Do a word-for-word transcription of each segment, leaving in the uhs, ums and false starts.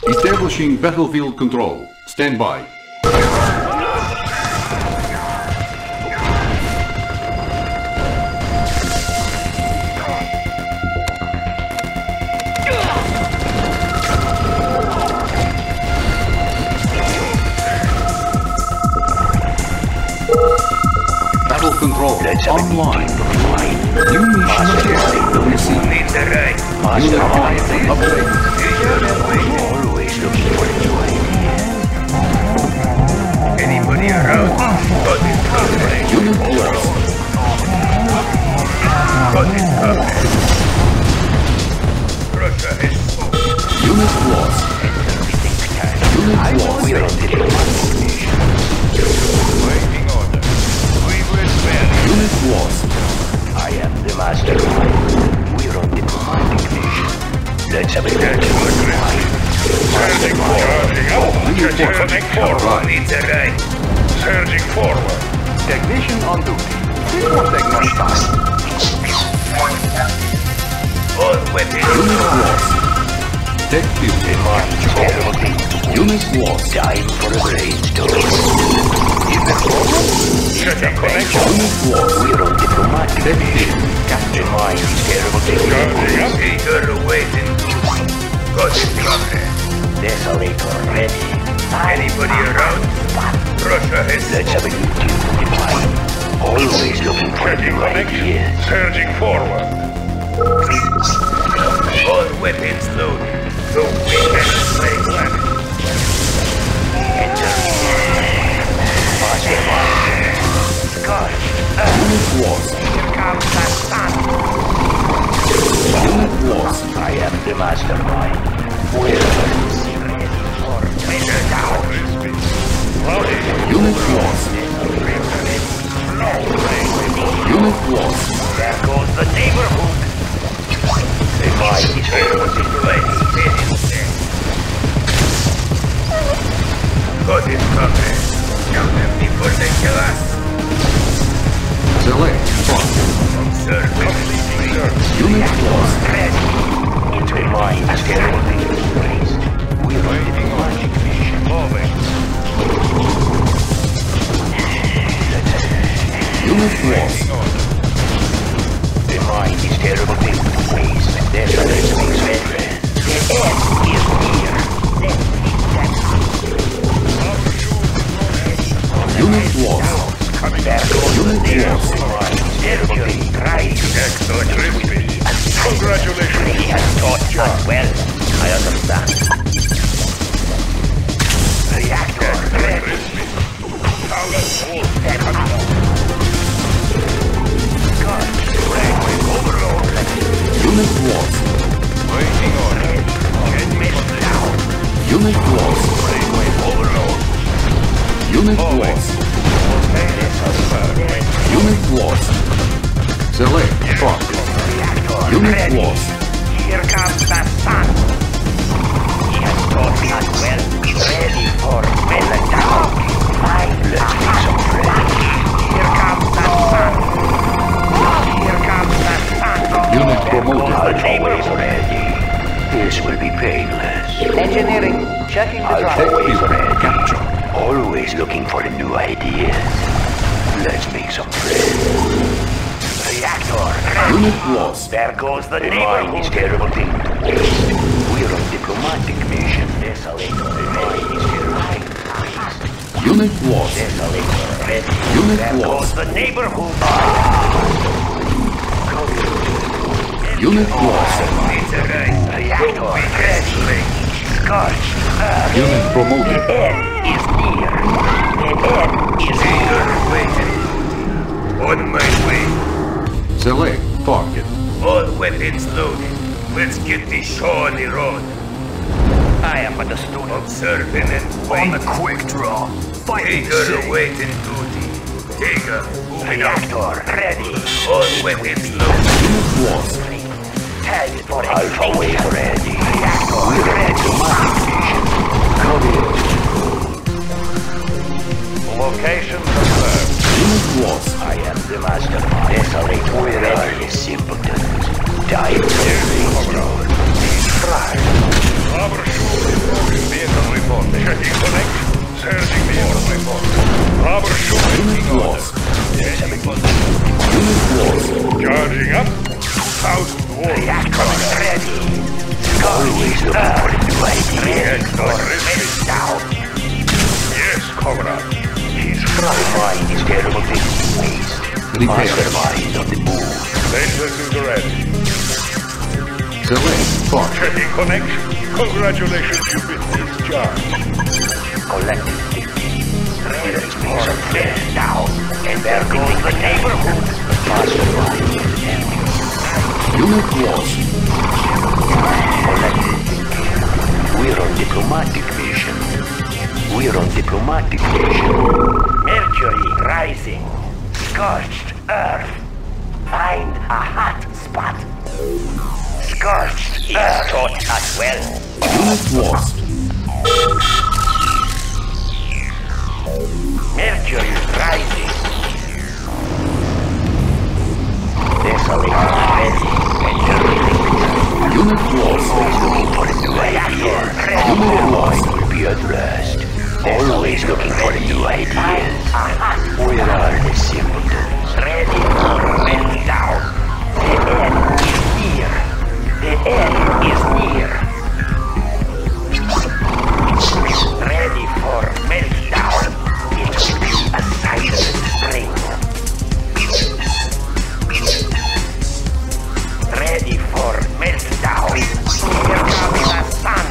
Establishing battlefield control. Stand by. Battle control online. New mission objective received. Need the right. Unit online upgrade. Always looking for a new idea. Anybody around? Got it covered. Unit lost. Got it covered. Russia has spoken. Unit lost. Unit lost. We are on the waiting order. We will spare. Unit lost. I am the mastermind. We're on diplomatic mission. Let's have a look. Surging forward. Surging forward. Needs a right. Surging forward. Technician on duty. Report technician. All weapons. Unit lost. Tech field. Unit lost. Time for a brainstorm. Is the problem? Shutting connection. Unit lost. We're on diplomatic Tech mission. field. Captain Mind is terrible thing. Eager waiting. Got it covered. Desolator ready. Anybody around? Russia has. Let's have a new tune. Always looking for new ideas. Surging forward. All weapons loaded. The weekend slave wagon. Enter. Scott. Unit lost. Here comes the sun. Unit lost. I am the mastermind. We're ready for treasure down. Unit lost. Unit lost. There goes the neighborhood. The mind is ready. Got it covered. Count them before they kill us. Select. Front. Observe. Unit lost. Ready. The mind is terribly raised. We're on the magic mission. Moving. Unit lost. The mind is terribly raised. There's a listening ready. The end is near. Unit lost. There goes the Unit deer. lost. Terribly raised. Excellent. Congratulations. He has taught you well. I understand. Reactor ready. Let's keep them out. God, railway overload. Unit lost. Waiting order. Get missed down. Unit lost. Railway overload. Unit lost. Unit lost. Select. Front. Reactor Unit ready. lost. Here comes the sun. He has taught us well. Ready for meltdown. Let's make some friends. Here comes the sun. Here comes the sun. Unit promoted. Always ready. This will be painless. Engineering, checking the Tech drive. field. Capture. Always looking for new ideas. Let's make some friends. Reactor. Unit lost. There goes the neighborhood. Mind is terrible thing to waste. We're on diplomatic mission. Desolator. The mind is terrible. Unit lost. Desolator ready. Unit There lost. goes the neighborhood. Unit lost. Reactor ready. Scorch. Unit promoted. The end is near. The end is near. Waiting. On my way. Select. Target. All weapons loaded. Let's get this show on the road. I am but a student. Observing and waiting. On the quick draw. Hager waiting duty. Hager moving up. Reactor ready. All weapons loaded. Unit lost. Tag for Alpha Wave ready. Reactor ready. Come in. Location confirmed. Unit lost. I am the master. Desolate. Where are you simpletons? Die. Try. Troubleshooting vehicle report. Checking connection. Searching vehicle report. Troubleshooting Unit lost. Unit lost. Charging up. Thousand watts. Reactor ready. Always looking for a new idea. Reactor ready. Down. Yes, comrade. His front mind is terrible things in space. Mastermind on the move. Lasers is ready. Select target. Checking connection. Congratulations, you've been discharged. Collective thinking. Ready for death down. And they're going the neighborhood. Mastermind. Unit lost. Collective thinking. We're on diplomatic mission. We're on diplomatic mission. Mercury rising. Scorched earth. Find a hot spot. Scorched earth taught us well. Unit lost. Mercury rising. Desolate ready. Unit lost. Looking for a new idea. Unit lost. Will be addressed. Always looking for a new idea. Where are the simpletons? Ready for meltdown. The end is near. The end is near. Ready for meltdown. It will be a silent spring. Ready for meltdown. Here comes the sun.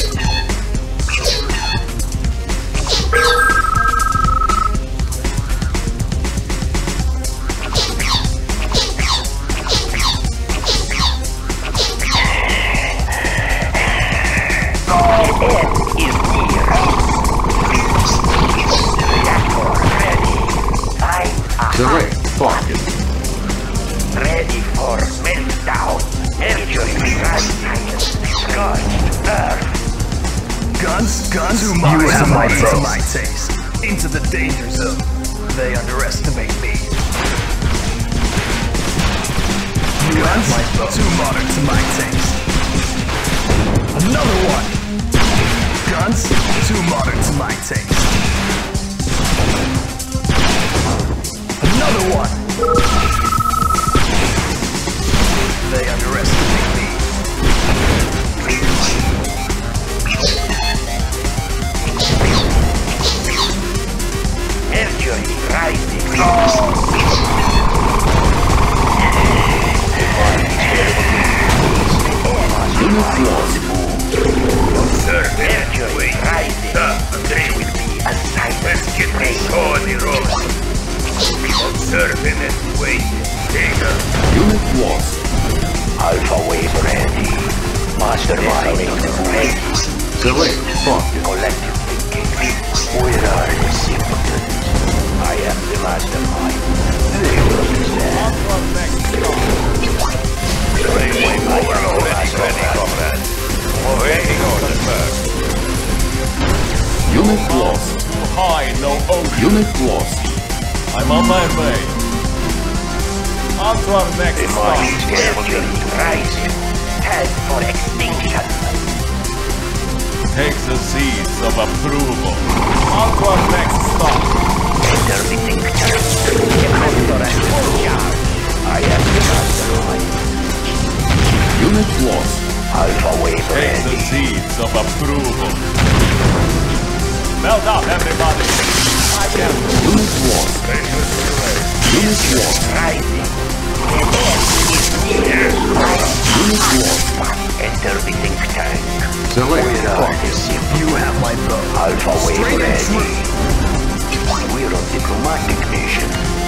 Select target. Ready for meltdown. Mercury rising. Scorched earth. Guns, guns, you have my to my taste. Into the danger zone. They underestimate me. Guns, too modern to my taste. Another one. Guns, too modern to my taste. Another one. They underestimate me. Mercury rising. Unit lost. Mercury rising. There will be a silent spring. Observing and waiting. Digger. Unit lost. Alpha wave ready. Mastermind on the move. Select target. Collective thinking. Where are the simpletons? I am the mastermind. They will understand. Brainwave overload is ready, comrade. Waiting orders, sir. Unit lost. High, no ocean. Unit lost. I'm on my way. On to our next The stop. mind is Mercury rising. Head for extinction. Take the seeds of approval. On to our next stop. Enter the tincture. I am the mastermind. Unit lost. Alpha wave Take the ready. seeds of approval. Melt up, everybody. I can. Unit lost. Unit lost. Rising. The end is near. Unit lost. Enter the think tank. Select Where are target. the simpletons? You have my vote. Alpha wave Straight and ready. true. We're on diplomatic mission.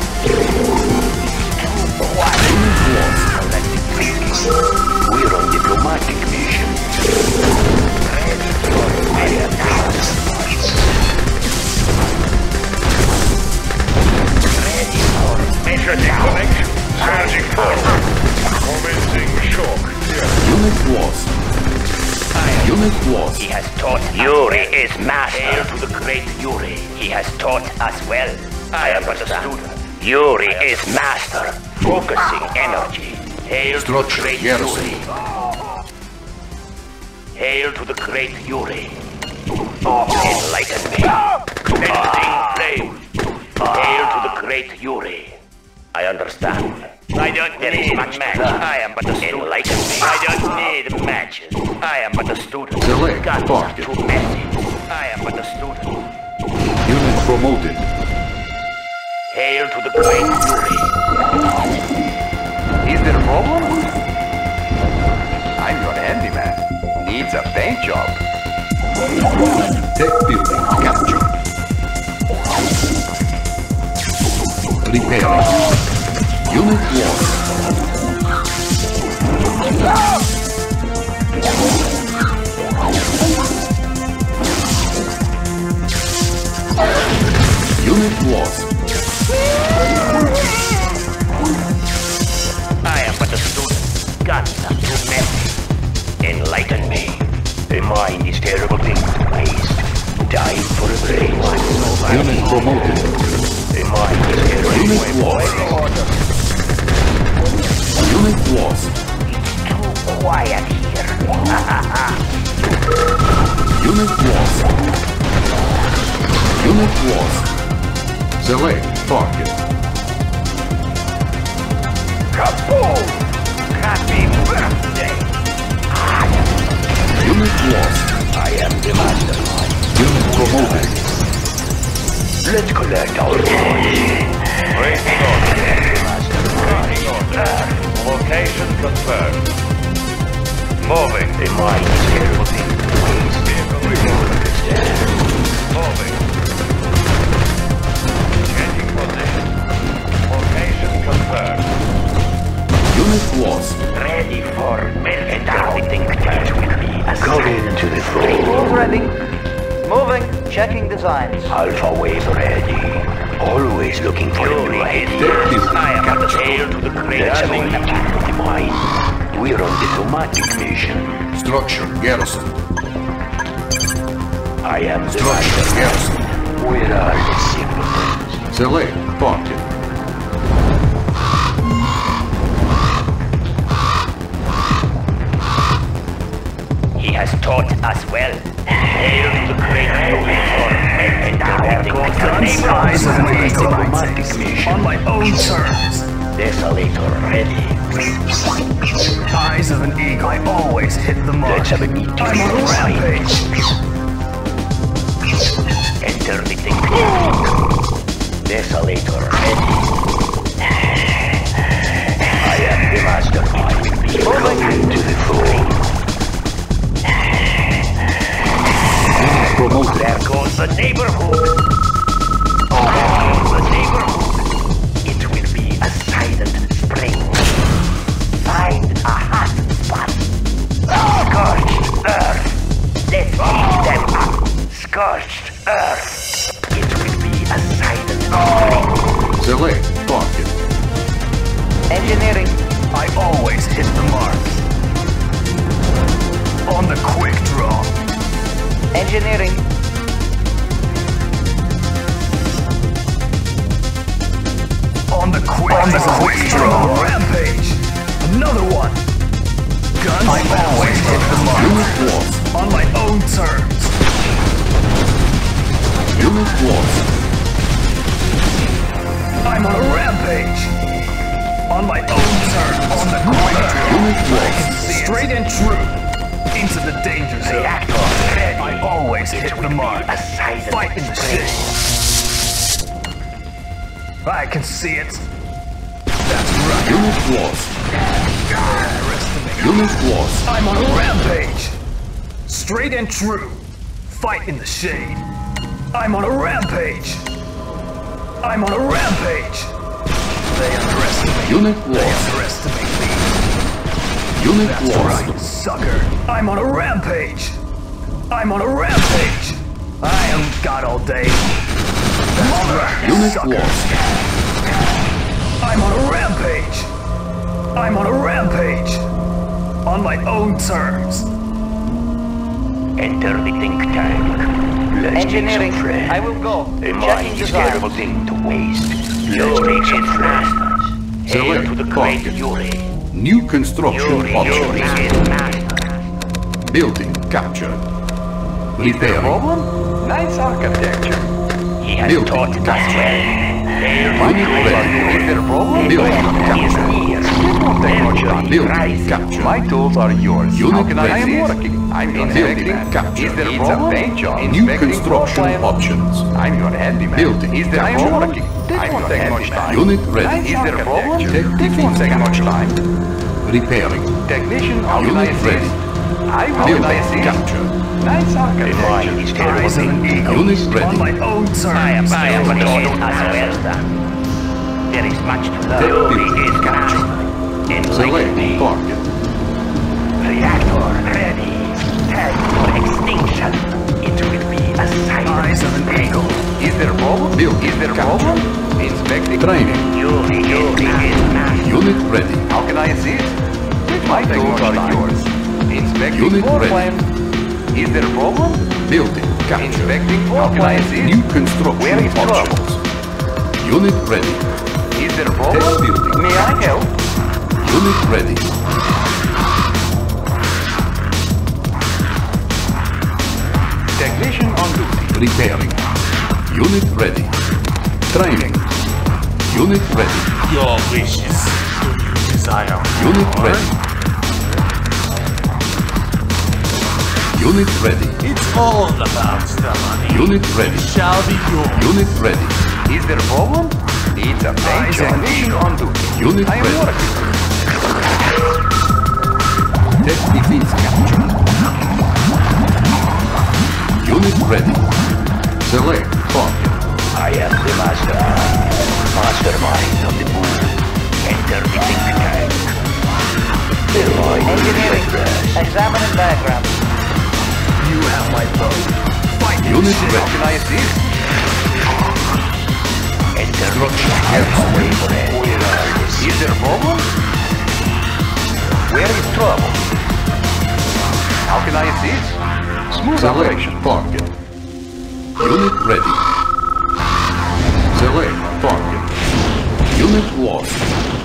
What? Unit lost. Collective thinking. We're on diplomatic mission. Ready for meltdown. Ready for Checking meltdown. connection. Charging forward. Commencing shock. Yes. Unit lost. Unit lost. He has taught Yuri is master to the great Yuri. He has taught us well. I am but a student. Yuri is master. Focusing energy. Hail to Structure great garrison. Yuri. Hail to the great Yuri. Enlighten me. Sending flame. Hail to the great Yuri. I understand. I don't there need much match. I am but a student. Enlighten me. I don't need matches. I am but a student. Select Guns target. are too messy. I am but a student. Unit promoted. Hail to the great Yuri. Is there a problem? I'm your handyman. Needs a paint job. Tech building captured. Repairing. Unit lost. Unit lost. I am but a student. Guns are too messy. Enlighten me. A mind is terrible thing to waste. Die for a brain. Unit promoted. A mind is terrible. Unit lost. Unit lost. Too quiet here. Unit lost. Unit lost. Select target. Kaboom! Happy birthday! Unit lost. I am the mastermind. Unit promoted. Let's collect our coins. Waiting order. Waiting order. Location confirmed. Moving. A mine is terrible thing to waste. Moving. Changing position. Location confirmed. Unit lost. Ready for meltdown. Everything that will be a go into the floor. Ready. Moving. Checking designs. Alpha wave ready. Always looking for a new idea. I am on the tail to the great demise. We're on diplomatic mission. Structure garrison. I am the Structure master. garrison. Where are the simpletons? Select target. He has taught us well. Hail to the great uniform. And there goes the neighbor. Eyes of an eagle, I Diplomatic take. mission. On my own terms. Desolator ready. Eyes of an eagle, I always hit the mark. Let's have a meet. I'm on a rampage. Enter the thing. Desolator ready. I am the master. I will be going to the throne. Promoted. There goes the neighborhood. There goes the neighborhood. It will be a silent spring. Find a hot spot. Scorched earth. Let's heat them up. Scorched earth. It will be a silent spring. Select target. Engineering. I always hit the mark. On the quick draw. Engineering. On the quick, on the quick draw. Rampage. Another one. Guns. I always hit the mark. Unit lost. On my own terms. Unit lost. I'm on a rampage. On my own terms. On the quick draw. Unit I lost. can see it. Straight and true. Into the danger zone. Reactor ready. I always It hit will the be mark. a silent Fight in the spring. shit. I can see it. That's right. Unit lost. Unit lost. I'm on a rampage. Straight and true. Fight in the shade. I'm on a rampage. I'm on a rampage. They underestimate. Unit They lost. underestimate me. Unit That's lost. right, sucker. I'm on a rampage. I'm on a rampage. I am God all day. That's right, Unit sucker. lost. I'm on a rampage. I'm on a rampage. On my own terms. Enter the think tank. Let's Engineering. make some friends. I will go. A Checking mind is a terrible designs. thing to waste. Let's make some friends. Hail Select to the great target. Yuri. New construction Yuri, Yuri options. is master. Building captured. Is there a Repairing. problem? Nice architecture. He has Building taught us well. My Unit tools are ready. yours. Is there a problem? Building He is captured. near. It won't take much time. Building captured. My tools are yours. How Unit can I ready. am working. I'm your Building handyman. captured. Is there a Needs a problem? paint job. Inspecting New floor construction plan. options. I'm your handyman. Building Is there a captured. problem? This I'm won't your take much handyman. time. Unit ready. Is there a problem? Architecture. This won't take much time. Repairing. Technician, how can I Unit assist? ready. I will Building assist. captured. Nice architecture. Mine is terrible. Eyes of an eagle. Unit On ready. my own I am terms. I am no taught issue. us well done. There is much to learn. Tech Theory building is captured. captured. Enlighten Select me. target. Reactor ready. Time for extinction. It will be a sight. Eyes of an eagle. Is there a problem? Building Is there a captured. problem? Inspecting. Training. Yuri Yuri is master. Unit ready. How can I assist? My tools are yours. Inspecting Unit floor ready. plan. Is there a problem? Building captured. Inspecting floor plan. New construction Where is trouble? options. Unit ready. Is there a Tech problem? building. May I help? Unit ready. Technician on duty. Repairing. Unit ready. Training. Unit ready. Your wishes. You desire. Unit ready. Unit ready. It's all about the money. Unit ready. Shall be yours. Unit ready. Is there a problem? Needs a paint Eyes job. on Technician on duty. Unit I am ready. working. Tech defense captured. Unit ready. Select target. I am the master. Mastermind of the moon. Enter the think tank. The void is Engineering. endless. Examining diagram. You have my vote. Fight this Unit shit. How ready. can I assist? Enter the alpha wavelet. Where are the Is there a problem? Where is trouble? How can I assist? Smooth Select operation. target. Unit ready. Select target. Unit lost.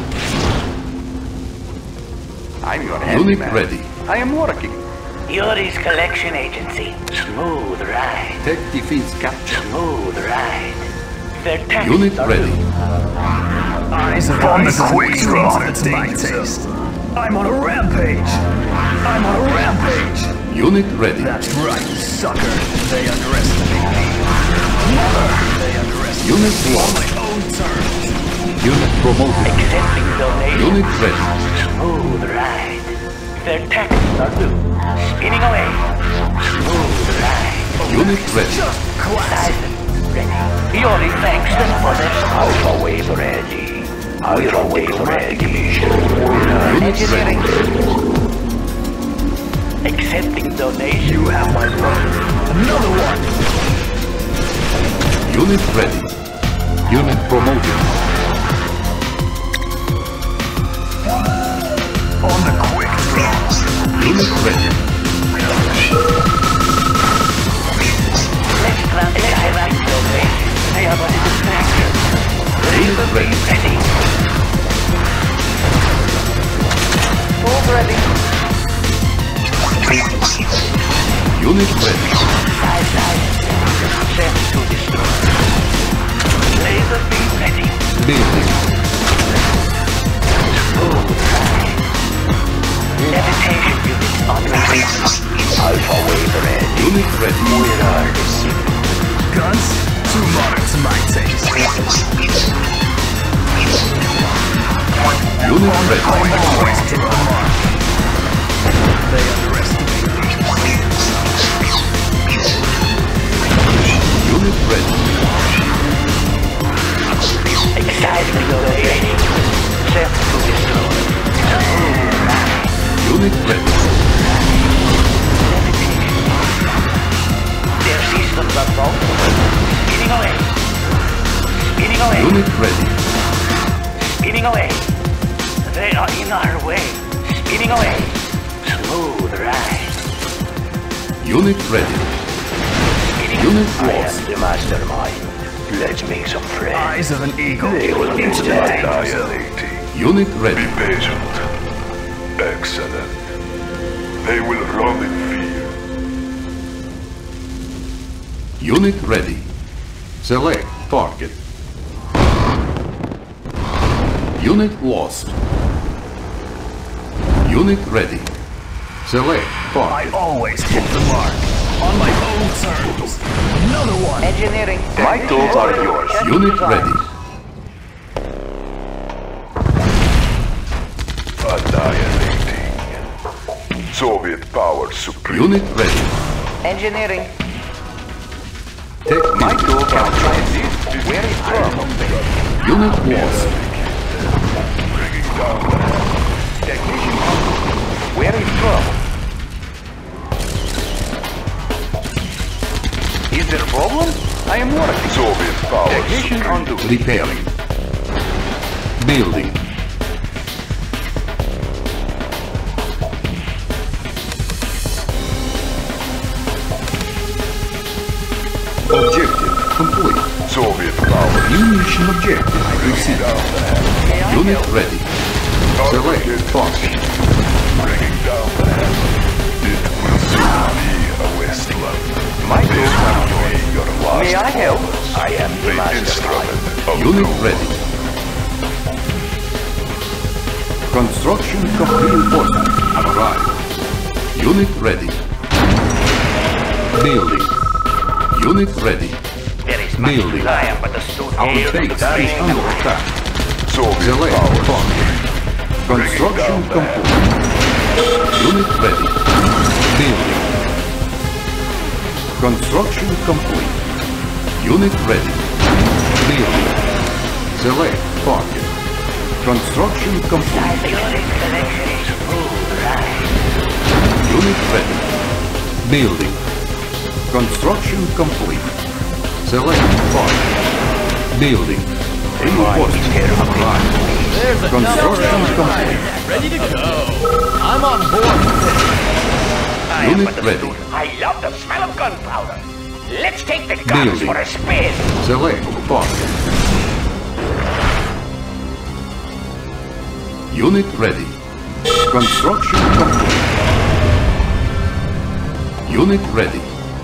I'm your Unit handyman. ready. I am working. Yuri's collection agency. Smooth ride. Tech defense captured. Smooth ride. Their Unit tactics are ready. Eyes of On the eyes of an quick eagle draw. to my taste. I'm on a rampage. I'm on a rampage. Unit ready. That's right, sucker. They underestimate me. Never. They underestimate Unit me on lost. my own terms. Unit promoted. accepting donations. Unit ready. Smooth ride. Their tactics are new. Spinning away. Smooth ride. Unit ready. Just classic. Silent. Ready. Yuri thanks them for their alpha wave ready. Alpha wave ready. Unit Engineering. ready. Accepting donations. You have my vote. Another one. Unit ready. Unit promoted. On the quick draw. Unit ready. Let's plant the accepting donations. They are but a distraction. Unit ready. Ready. Tools ready. Unit ready. Side, side. Set to destroy. Laser beam ready. Building. Smooth ride. Levitation units on the way. Alpha wave ready. Unit ready. Where are the signals? Guns? Too modern to my taste. Unit I'm ready. always to the mark. They underestimate me. Unit ready. Exciting donating. Set to destroy. Unit ready. Their systems are broken. Spinning away. Spinning away. Unit ready. Spinning away. They are in our way. Spinning away. Smooth ride. Unit ready. Spinning Unit I lost. am the mastermind. Let's make some friends. Eyes of an eagle. They will Into the understand. danger zone. Unit ready. Patient. Excellent. They will run in fear. Unit ready. Select target. Unit lost. Unit ready. Select I target. always hit the mark. On my own terms. Another one. Engineering. My tools are yours. Unit ready. Annihilating. Soviet power supreme. Unit ready. Engineering. Technical. My tools are yours. Where is trouble? Unit lost. Bringing down the Technician on duty. Where is trouble? Is there a problem? I am working. Soviet power Technician on supreme. duty. Repairing. Building. Objective complete. Soviet power. New mission objective received. Unit ready. Select target. Bringing down the hammer. It will soon be a wasteland. My This tools are will yours. be your last May I help? moments. I am the The master. instrument of Unit doom. ready. Construction of reinforcement have arrived. Unit ready. Building. Unit ready. There is Building. I am but a student. Our base is under attack. Soviet Select power. target. Construction complete. Unit ready. Building. Construction complete. Unit ready. Building. Select target. Construction complete. Unit ready. Building. Construction complete. Select target. Building. Reinforcement arrived. There's a Construction double complete. ready to go. I'm on board with this. I am Unit but a ready. student. I love the smell of gunpowder. Let's take the guns Building. for a spin. Select target. Unit ready. Construction complete. Unit ready.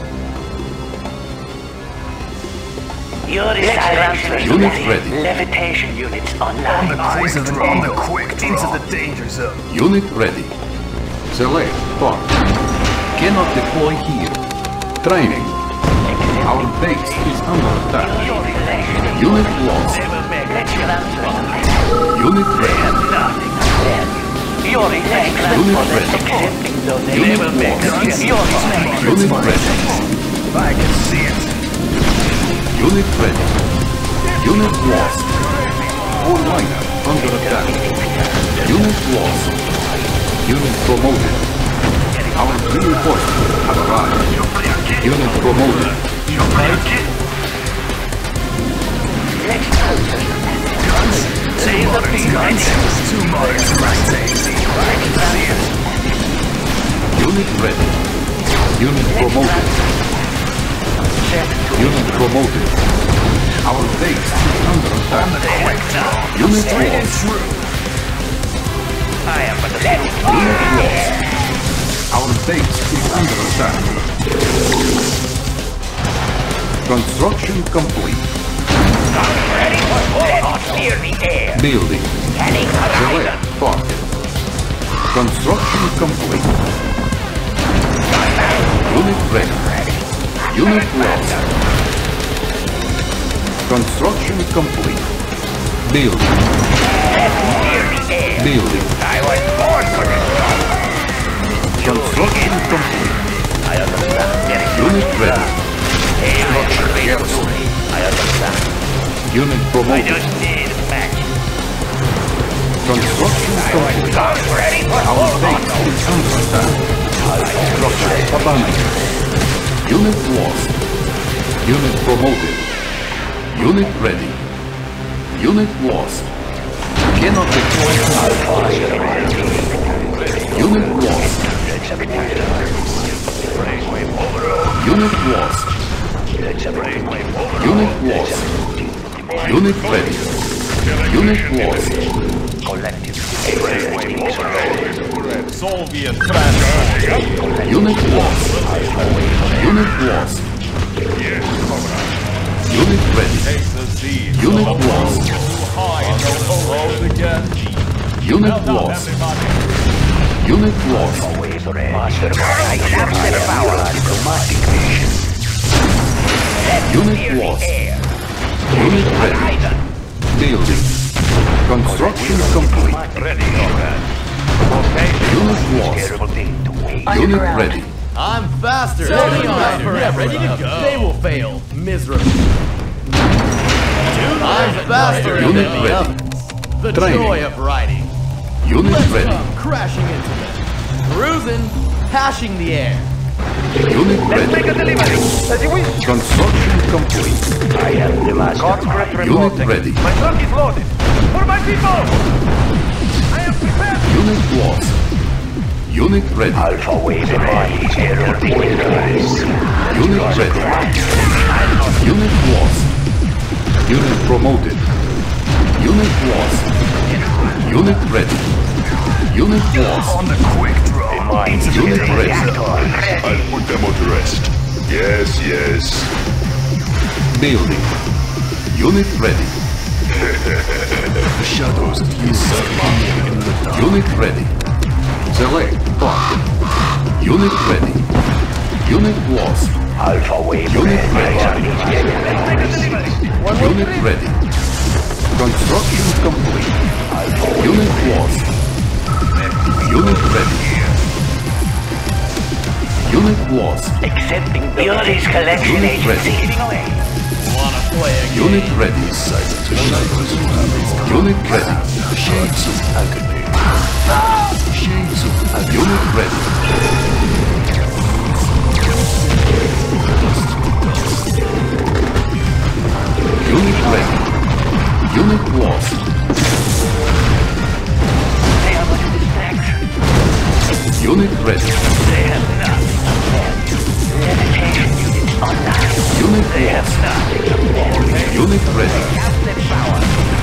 Unit ready. Levitation units On the online. quick, into the, on the quick, into the danger zone. Unit ready. Select target. Cannot deploy here. Training. Our base is under attack. Unit lost. Unit ready. Your effects Unit for the ready. accepting donation. Unit lost. Your effects. Unit ready. I can see it. Unit ready. Unit lost. All liner under attack. Unit lost. Unit promoted. Our reinforcements have arrived. Unit promoted. Too modern to maintain. Too modern to maintain. I can see it. Unit ready. Unit promoted. Unit promoted. Our base is under On the attack. quick now. Unit Straight and lost. true. I am but a student. Unit lost. Our base is under attack. Construction complete. Ready for war. Clear the air. Building. Scanning horizon. Select target. Construction complete. Unit ready. Unit lost. Construction complete. Building. Clear the air. Building. I was born for this job. Construction complete. I understand. There is Unit ready. Hey, I am ready to do it. I understand. Unit I promoted. just need a match. Construction complete. I'm ready for Our war. base is under attack. Structure abandoned. Unit lost. Unit promoted. Unit ready. Unit lost. Cannot deploy. Unit lost. Unit lost. Unit lost. Unit ready. Unit lost. Soviet transport. Unit lost. Unit lost. Yes, comrade. Unit ready. Take the seeds. Unit of the lost. too high, no road again. Unit Well done, lost. everybody. Unit lost. Always ready. Master Mind. Captain power. Diplomatic mission. Unit lost. Unit ready. Building. Construction complete. Ready, comrade. Unit lost. Terrible thing to wait. Unit ready. I'm faster. Tell than me the on, Rider. forever Ready to up. go. They will fail miserably. I'm faster Unit than the ready. others. The Training. joy of riding. Unit Let's ready. come crashing into them. Cruising, hashing the air. Unit ready. Make a delivery. As you wish. Construction complete. I am the master. Conscript Unit reporting. ready. My truck is loaded. For my people! I am prepared. Unit lost. Unit ready. Alpha Wave Mind. Terrible thing to wait. Unit ready. Unit lost. Unit promoted. Unit lost. Unit ready. Unit lost. On the quick draw. Mind. Unit ready. I'll put them on to rest. Yes, yes. Building. Unit ready. Shadows use in the dark. Unit ready. Select. Block. Unit ready. Unit lost. Alpha Wave Unit Mind. ready. Unit ready. Construction complete. Unit lost. Unit ready. Unit lost. Accepting Buildings Collection Unit Agency. ready. Getting away. Wanna play a game? Unit ready. Unit ready. Shades of agony. Shades of agony. Unit ready. Unit ready. Unit lost. They are but a distraction. Unit ready. They have nothing of them. Levitation units online. Unit They have lost. nothing of them. Unit ready. Captain power.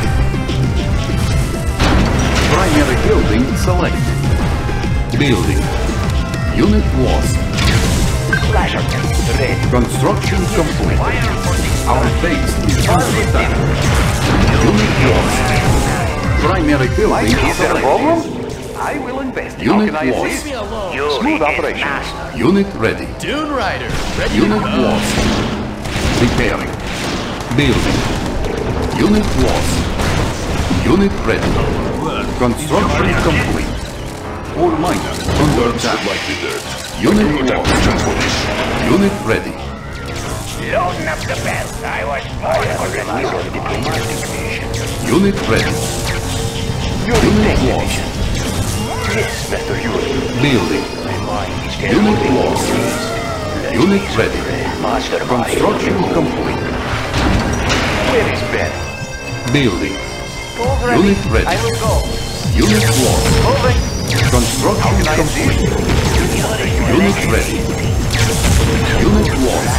Primary building selected. Building. Unit lost. Flasher. Red. Construction complete. Our base is under attack. Unit lost. Primary building Is there a selected. problem? I will invest. How Unit can I lost. assist? Leave me alone. You Smooth is operation. master. Unit ready. Dune Rider. Ready Unit to go. lost. Repairing. Building. Unit lost. Unit ready. Construction complete. All miners under attack. Like the dirt. Unit lost. Transportation. Unit ready. Loading up the bell. I was born for the new diplomatic mission. Unit ready. Unit lost. Yes, Mister Yuri. Building. My mind is Unit terrible. lost. Unit ready. Master Construction complete. Where is Ben? Building. Tools ready. Unit ready. I will go. Unit lost. Moving. Construction complete. Unit ready. Unit lost.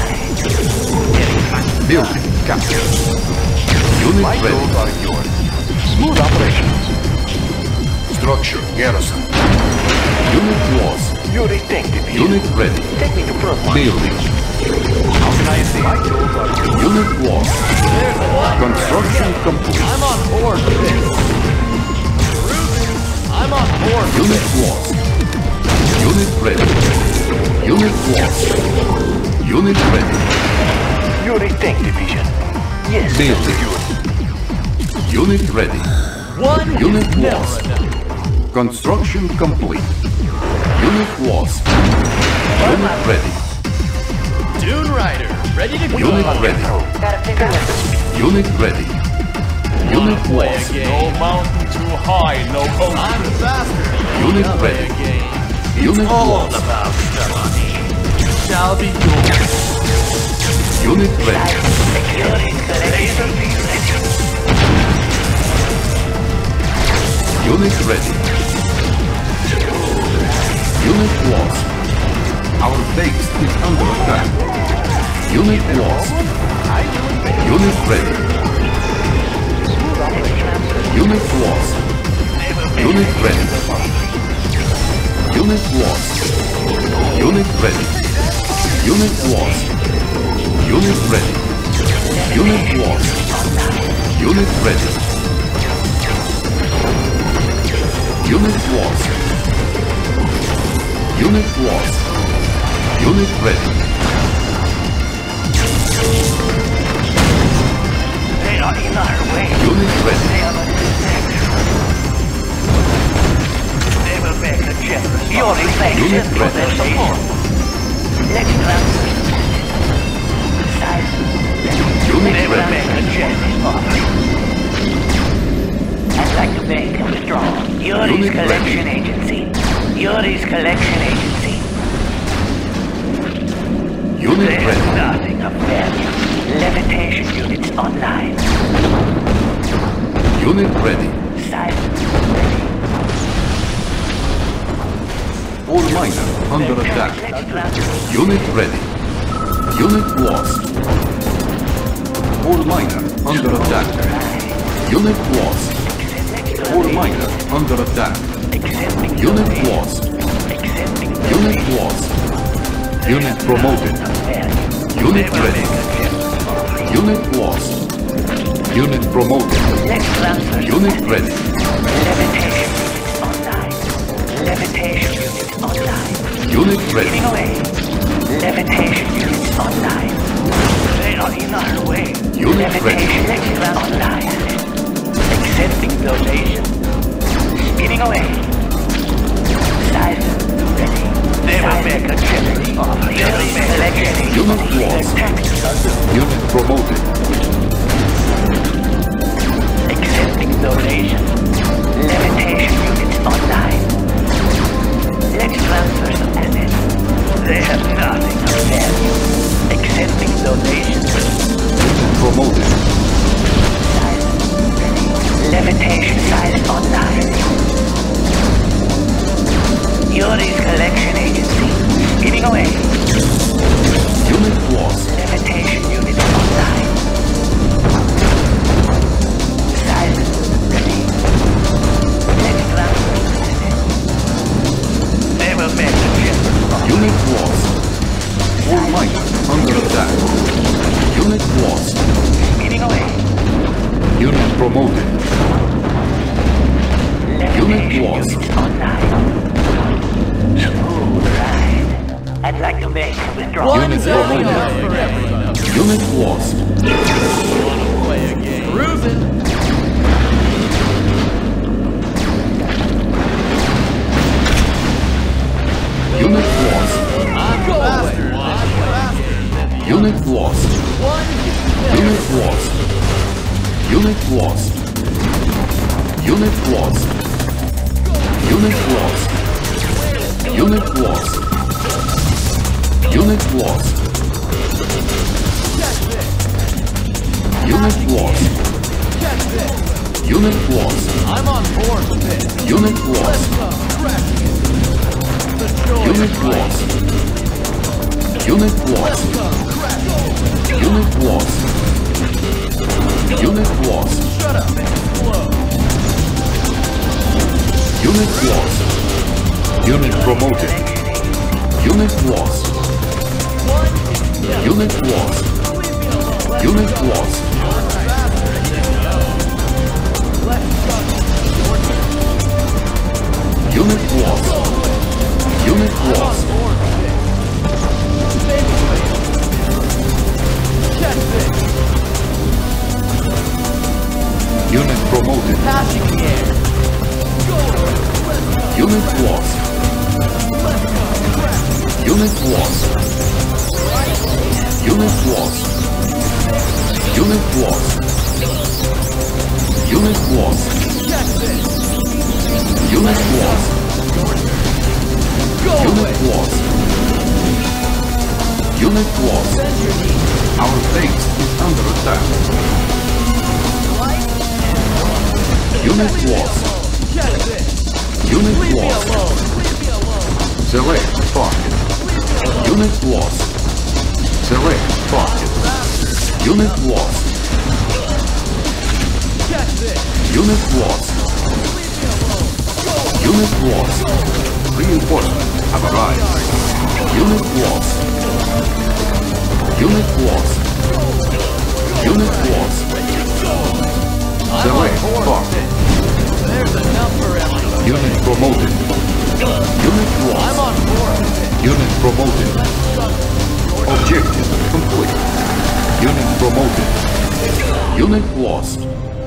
Building captured. Unit My ready. tools are yours. Smooth operations. Structure. Garrison. Unit lost. Yuri Tank Division. Unit ready. Take me to front line. Building. How can I assist? My tools are yours. Unit lost. There's a lot. Construction complete. I'm on board with this. Cruising. I'm on board with Unit this. lost. Unit ready. Unit lost. Unit ready. Yuri Tank Division. Yes, Building. Unit ready. One Unit is never lost. enough. Construction complete. Unit lost. Unit ready. Dune Rider. Ready to go. Unit ready. Gotta figure this. Unit ready. Unit Play a lost. No game. mountain too high, no I'm ocean. faster than Unit you. Play ready. a game. Unit All lost. about the money. Shall be yours. Unit ready. Securing collection. Unit ready. Unit lost. Our base is under attack. Unit lost. Unit ready. Unit lost. Unit ready. Unit lost. Unit ready. Unit lost. Unit ready. Unit lost. Unit ready. Unit lost. Unit lost. Unit ready. They are in our way. Unit ready. They are under attack. They will make a generous. Your reflection Unit for ready. their support. Let's transfer. Size. Unit They will ready. make a generous offer. I'd like to make a withdrawal. Yuri's Unit collection ready. agency. Yuri's collection agency. Unit There's ready. nothing of value. Levitation units online. Unit ready. Silence ready. All miner under attack. Let's transfer. Unit ready. Unit lost. All miner under attack. Unit lost. All miner under attack. Accepting Unit donation. lost. Accepting Unit donation. lost. Unit promoted. Of value. Unit They will ready. make a generous offer. Unit lost. Unit promoted. Let's transfer. Unit ready. Levitation units online. Levitation units online. Unit ready. Getting away. Levitation units online. They are in our way. Unit Levitation ready. extra online. Accepting donation. Getting away. Silence ready. They will make a generous offer. Selection. Unit lost. Unit promoted. Accepting donation. Levitation units online. Let's transfer some assets. They have nothing of value. Accepting donations. Promoted. Levitation size online. Yuri's collection agency. Getting away. Unit lost. Levitation units online. Silence ready. Let's transfer. They will make a generous offer. Unit lost. All miner under attack. Unit lost. Getting away. Unit promoted. Levitation lost. units online. Smooth ride. I'd like to make a withdrawal. Unit promoted. Unit lost. Play a game. Cruising. Unit lost. I'm faster. I'm faster. Unit lost. One. Unit lost. Unit lost. Unit lost. Unit lost. Unit lost. Unit lost. Unit lost. Unit lost. I'm on board with this. Unit lost. Crashing it. The joy Unit of life. lost. Unit lost. Unit lost. Unit lost. Shut up and explode. Unit lost. Unit promoted. Unit lost. Unit lost. Unit lost. Unit lost. Unit lost. Unit promoted. Passing the air. Unit lost. Unit lost. Unit lost. Unit lost. Unit lost. Unit lost. Unit lost. Unit lost. Our base is under attack. Unit lost. Unit lost. Select target. Unit lost. Select target. Unit lost. Unit lost. Unit lost. Reinforcements have arrived. Unit lost. Unit lost. Unit lost. Select marked. There's enough for everyone. Unit promoted. Unit I'm lost. on board. Unit promoted. Objective complete. Unit promoted. Unit lost.